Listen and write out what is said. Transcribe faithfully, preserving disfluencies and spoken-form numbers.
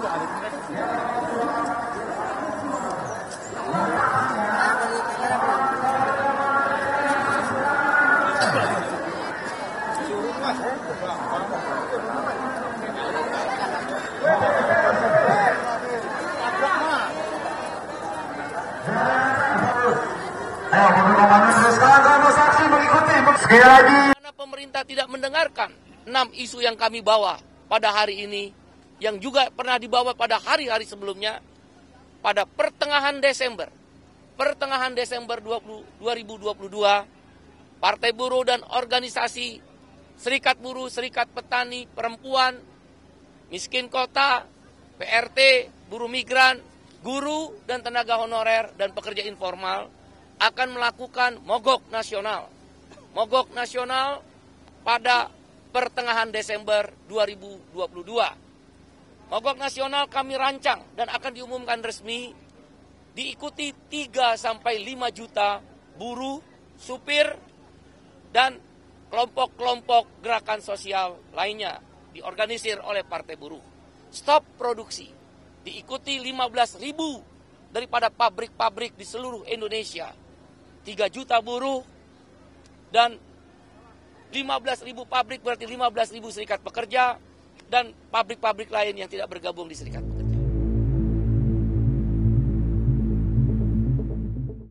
Sekali lagi, karena pemerintah tidak mendengarkan enam isu yang kami bawa pada hari ini, yang juga pernah dibawa pada hari-hari sebelumnya, pada pertengahan Desember, pertengahan Desember dua ribu dua puluh dua, Partai Buruh dan organisasi Serikat Buruh, Serikat Petani, Perempuan, Miskin Kota, P R T, Buruh Migran, Guru dan Tenaga Honorer dan Pekerja Informal akan melakukan mogok nasional. Mogok nasional pada pertengahan Desember dua ribu dua puluh dua. Mogok nasional kami rancang dan akan diumumkan resmi diikuti tiga sampai lima juta buruh, supir, dan kelompok-kelompok gerakan sosial lainnya diorganisir oleh Partai Buruh. Stop produksi. Diikuti lima belas ribu daripada pabrik-pabrik di seluruh Indonesia. tiga juta buruh dan lima belas ribu pabrik berarti lima belas ribu serikat pekerja dan pabrik-pabrik lain yang tidak bergabung di serikat pekerja.